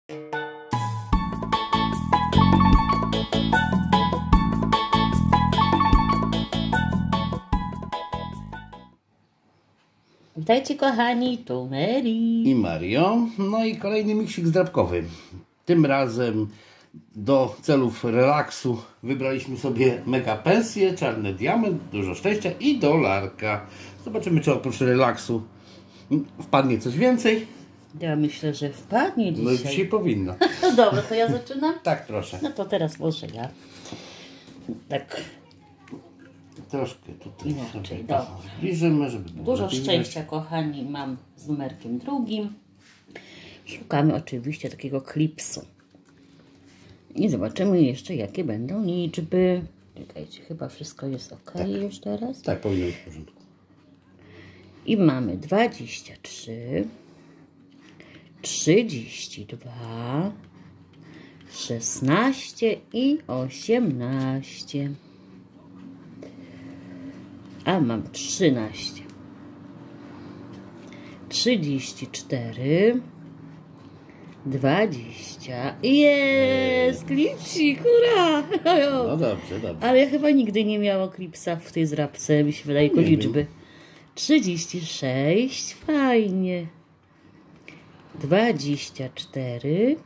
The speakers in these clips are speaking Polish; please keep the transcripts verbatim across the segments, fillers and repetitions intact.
Witajcie kochani, tu Mary i Mario. No i kolejny miksik zdrabkowy. Tym razem do celów relaksu wybraliśmy sobie mega pensję, czarny diament, dużo szczęścia i dolarka. Zobaczymy, czy oprócz relaksu wpadnie coś więcej. Ja myślę, że wpadnie dzisiaj. No dzisiaj powinno. No dobra, to ja zaczynam? Tak, proszę. No to teraz może ja. Tak. Troszkę tutaj Inaczej, sobie dobra. zbliżymy, żeby było Dużo lepiej szczęścia, kochani, mam z numerkiem drugim. Szukamy oczywiście takiego klipsu. I zobaczymy jeszcze, jakie będą liczby. Czekajcie, chyba wszystko jest ok tak. już teraz. Tak, powinno być w porządku. I mamy dwadzieścia trzy, trzydzieści dwa, szesnaście i osiemnaście. A mam trzynaście, trzydzieści cztery, dwadzieścia. Jest! Klipsik, hurra! No dobrze, dobrze. Ale ja chyba nigdy nie miała klipsa w tej zrabce, mi się wydaje, jako liczby. Wiem. trzydzieści sześć, fajnie. dwadzieścia cztery,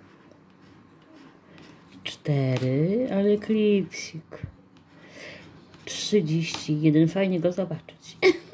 cztery, ale klipsik. trzydzieści jeden, fajnie go zobaczyć.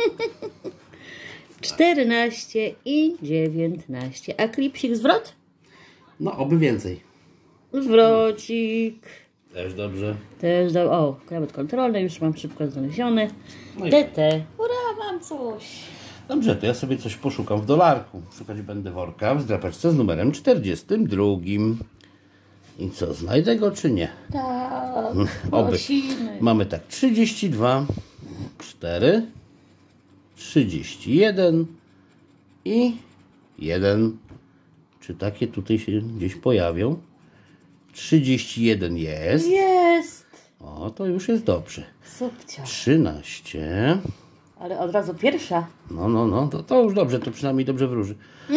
czternaście i dziewiętnaście. A klipsik zwrot? No, oby więcej. Zwrocik. Też dobrze. Też do... O, krawat kontrolny, już mam szybko znalezione. No i T T. Ura, mam coś. dobrze, to ja sobie coś poszukam w dolarku. Szukać będę worka w zdrapaczce z numerem czterdziestym drugim. I co, znajdę go czy nie? Tak, Oby. prosimy. Mamy tak, trzydzieści dwa, cztery, trzydzieści jeden i jeden. Czy takie tutaj się gdzieś pojawią? trzydzieści jeden jest. Jest. O, to już jest dobrze. Subcia. trzynaście. Ale od razu pierwsza. No, no, no, to, to już dobrze, to przynajmniej dobrze wróży.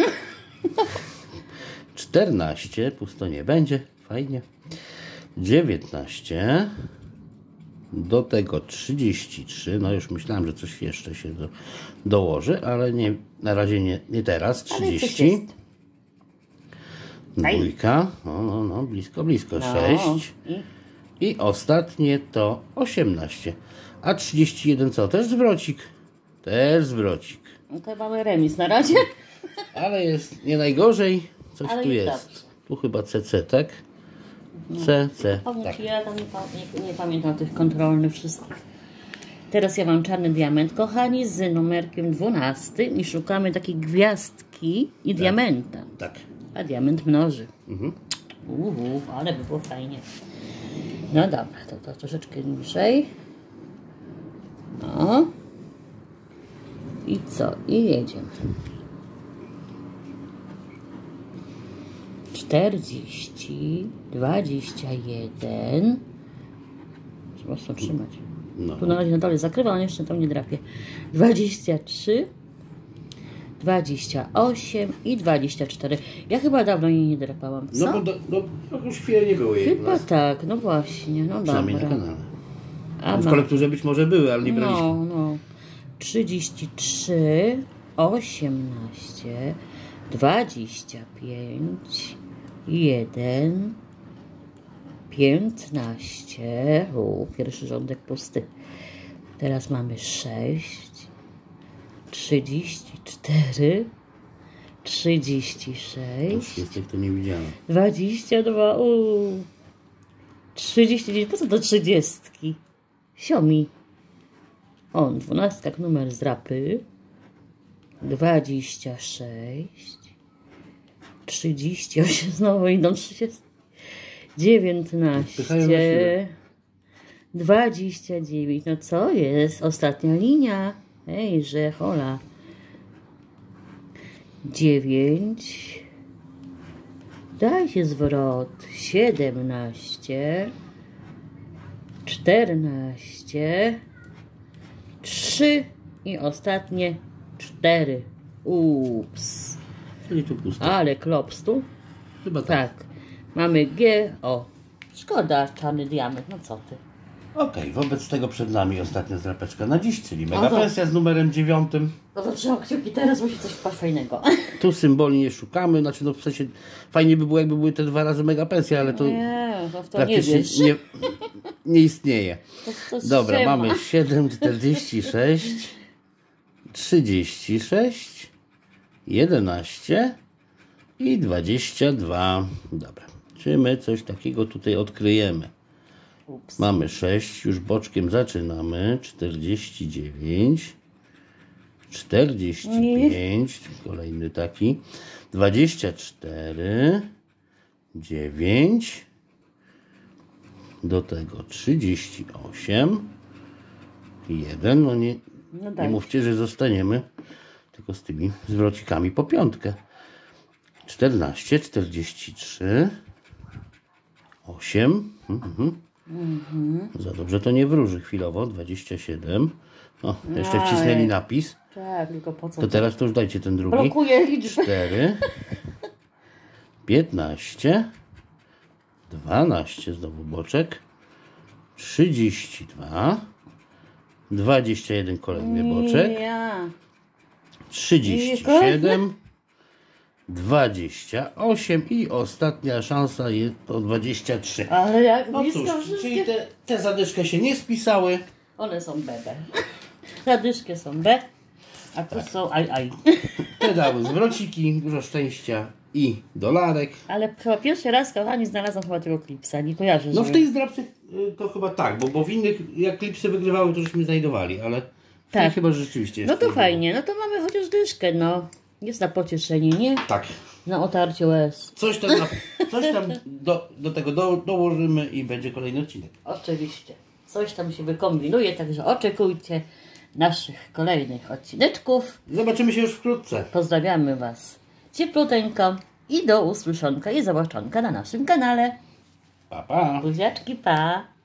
czternaście, pusto nie będzie, fajnie. dziewiętnaście, do tego trzydzieści trzy, no już myślałem, że coś jeszcze się do, dołoży, ale nie, na razie nie, nie teraz, trzydzieści. Dwójka, no, no, no, blisko, blisko, no. sześć. I? I ostatnie to osiemnaście. A trzydzieści jeden co? Też zwrocik. Też zwrocik. No to mamy remis na razie. Ale jest nie najgorzej. Coś ale tu jest. Dobrze. Tu chyba C C, tak? C C. Pomóż, Tak. ja tam nie, nie, nie pamiętam tych kontrolnych wszystkich. Teraz ja mam czarny diament, kochani, z numerkiem dwunastym i szukamy takiej gwiazdki i tak. diamenta. Tak. A diament mnoży. Mhm. Uhu, ale by było fajnie. No dobra, to, to troszeczkę niżej. No. I co? I jedziemy. czterdzieści, dwadzieścia jeden. Trzeba mocno trzymać. No. Tu na razie na dole zakrywa, ale jeszcze tam nie drapie. dwadzieścia trzy, dwadzieścia osiem i dwadzieścia cztery. Ja chyba dawno jej nie drapałam, co? No bo do, do, do już chwilę nie było jej. Chyba tak, no właśnie, no przynajmniej dobra. na kanale. A w ma... kolekturze być może były, ale nie braliśmy. No, no. trzydzieści trzy, osiemnaście, dwadzieścia pięć, jeden, piętnaście. U, pierwszy rządek pusty. Teraz mamy sześć, trzydzieści cztery, trzydzieści sześć. Już jest to nie widziałem. dwadzieścia dwa, uuu. trzydzieści dziewięć, po co do trzydziestki? Siomi. On, dwunastka, numer z rapy. dwadzieścia sześć. trzydzieści osiem, znowu idą trzydzieści. dziewiętnaście. dwadzieścia dziewięć. No co jest? Ostatnia linia. Ejże, hola. dziewięć. Daj się zwrot. siedemnaście. czternaście. trzy. I ostatnie cztery. Ups. Czyli tu pusto. Ale klops tu. Chyba tak. Tak. Mamy G. O, szkoda, czarny diament. No co ty. Okej, wobec tego przed nami ostatnia zdrapeczka na dziś, czyli mega to- pensja z numerem dziewiątym. No to trzeba kciuki, teraz musi coś wpaść fajnego. Tu symboli nie szukamy, znaczy no w sensie fajnie by było, jakby były te dwa razy mega pensje, ale to Nie, no w to nie praktycznie wiesz. nie, nie istnieje. To, to Dobra, ściema. mamy siedem, czterdzieści sześć, trzydzieści sześć, jedenaście i dwadzieścia dwa. Dobra, czy my coś takiego tutaj odkryjemy? Ups. Mamy sześć, już boczkiem zaczynamy, czterdzieści dziewięć, czterdzieści pięć, kolejny taki, dwadzieścia cztery, dziewięć, do tego trzydzieści osiem, jeden, no nie, No nie daj. mówcie, że zostaniemy tylko z tymi zwrocikami po piątkę. czternaście, czterdzieści trzy, osiem, mhm. Za dobrze to nie wróży chwilowo, dwadzieścia siedem. O, jeszcze Aj. wcisnęli napis. Tak, tylko po co? To teraz to już dajcie ten drugi. Blokuje liczbę. cztery, piętnaście, dwanaście, znowu boczek, trzydzieści dwa, dwadzieścia jeden, kolejny boczek, Ja. trzydzieści siedem, dwadzieścia osiem i ostatnia szansa jest to dwadzieścia trzy. Ale jak No blisko cóż, wszystkie. czyli te, te zadyszki się nie spisały. One są B B. Zadyszki są B, a tu są aj aj. Te dały zwrociki, dużo szczęścia i dolarek. Ale chyba pierwszy raz, kochani, znalazłam chyba tego klipsa. Nie kojarzę, No w żeby- tej zdrabce y, to chyba tak, bo, bo w innych jak klipsy wygrywały, to żeśmy znajdowali, ale w tej Tak. chyba rzeczywiście No jeszcze to nie było. fajnie, no to mamy chociaż dyszkę, no. Jest na pocieszenie, nie? Tak. Na otarcie łez. Coś tam, na, coś tam do, do tego do, dołożymy i będzie kolejny odcinek. Oczywiście. Coś tam się wykombinuje, także oczekujcie naszych kolejnych odcineczków. Zobaczymy się już wkrótce. Pozdrawiamy Was ciepluteńko i do usłyszonka i zobaczonka na naszym kanale. Pa, pa. Buziaczki, pa!